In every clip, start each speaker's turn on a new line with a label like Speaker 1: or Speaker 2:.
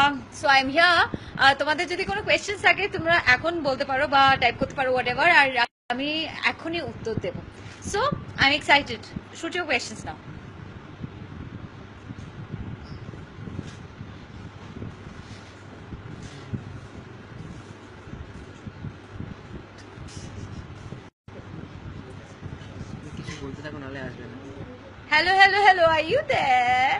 Speaker 1: So I am here. তোমাদের যদি কোনো কোয়েশ্চেন্স থাকে তোমরা এখন বলতে পারো বা টাইপ করতে পারো হোয়াট এভার, আর আমি এখনই উত্তর দেব। So I am excited, shoot your questions now. Hello, hello, hello, are you there?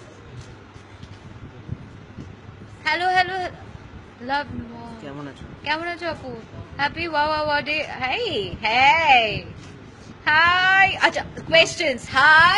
Speaker 1: Hello, hello, love. কেমন আছো আপু? হ্যাপি ওয়া ডে। Hey, hey, hi. আচ্ছা, questions. Hi.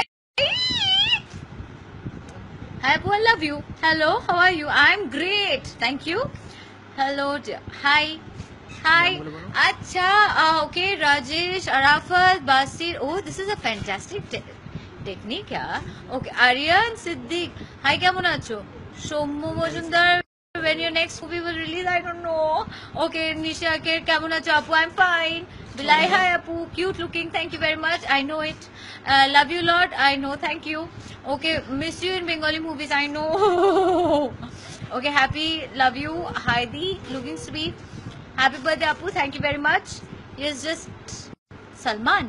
Speaker 1: Hi আপু, I love you. Hello, how are you? I'm great, thank you. Hello, dear. Hi. Hi. Acha, okay, Rajesh, Arafat, Basir. Oh, this is a fantastic technique, yeah. Okay, Aryan Siddiq. Hi, কেমন আছো? Sommu Mojumdar, when your next movie will release, I don't know. Okay, Nisha Aker, কেমন আছো আপু? I'm fine. Bilai, hi Apu, cute looking, thank you very much, I know it. Love you lot, I know, thank you. Okay, miss you in Bengali movies, I know. Okay, happy, love you. Heidi, looking sweet. Happy birthday Apu, thank you very much. Yes, just Salman.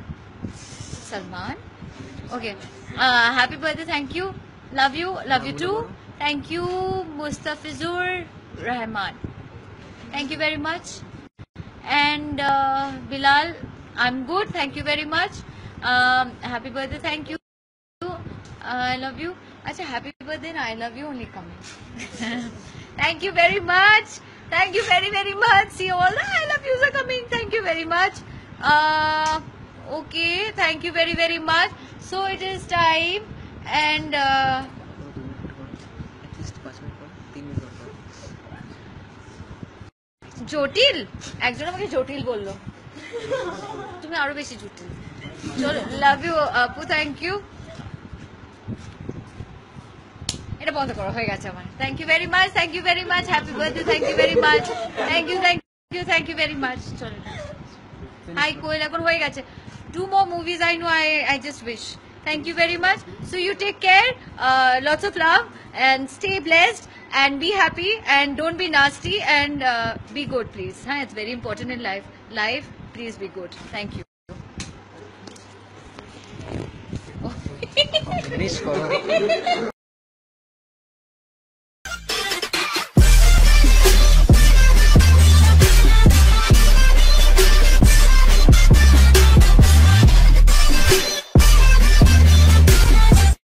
Speaker 1: Okay, happy birthday, thank you. Love you too. Thank you Mustafizur Rahman, thank you very much. And Bilal, I'm good, thank you very much. Happy birthday, thank you. I love you. Acha, happy birthday and I love you only coming. Thank you very much. Thank you very, very much. See all the I love yous are coming. Thank you very much. Okay, thank you very, very much. So it is time and জটিল, একজন আমাকে জটিল বললো, তুমি আরো বেশি জটিল। চলো, লাভ ইউ আপু, থ্যাংক ইউ। এটা বন্ধ করো, হয়ে গেছে আমার। Thank you very much, thank you very much, happy birthday, thank you very much, thank you, thank you, thank you very much. চলো, হাই কোয়েল, এখন হয়ে গেছে। 2 more movies I know, I just wish. Thank you very much. So you take care, lots of love and stay blessed and be happy and don't be nasty and be good, please. It's very important in life, please be good. Thank you.